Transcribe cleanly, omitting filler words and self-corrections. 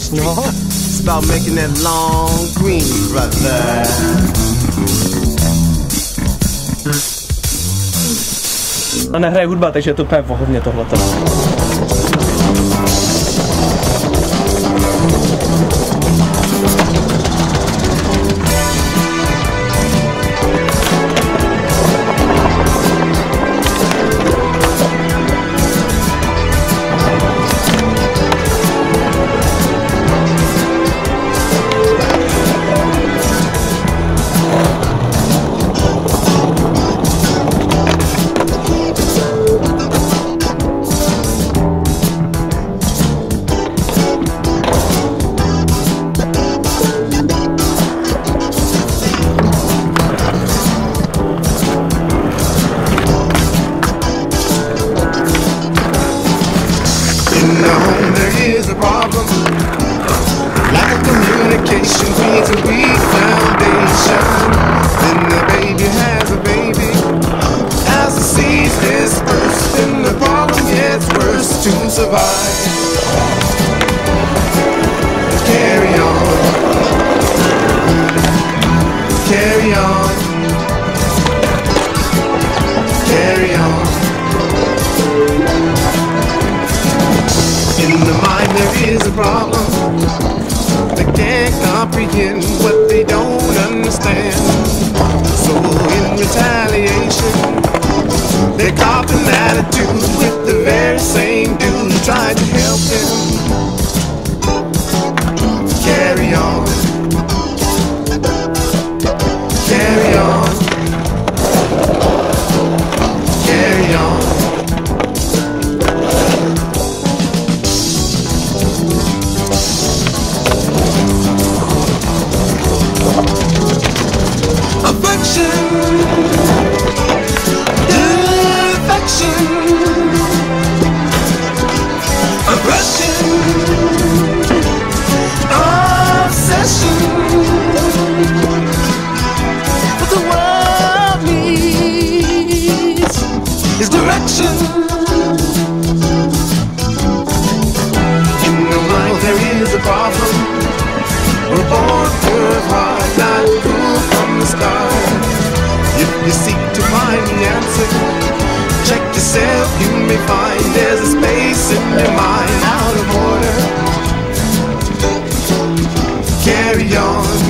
No. It's about making that long green, brother. A nehraje hudba, takže je to úplně vohovně tohleto. There is a problem. Lack of communication creates a weak foundation. Then the baby has a baby. As the seeds disperse, then the problem gets worse. To survive, carry on, carry on, carry on. In the mind there is a problem. They can't comprehend what they don't understand. So in retaliation, they cop an attitude with the very same dude who tried to help them. Carry on, carry on, carry on. Direction. In the mind there is a problem. We're born with heart, not cool from the start. If you seek to find the answer, check yourself, you may find there's a space in your mind out of order. Carry on.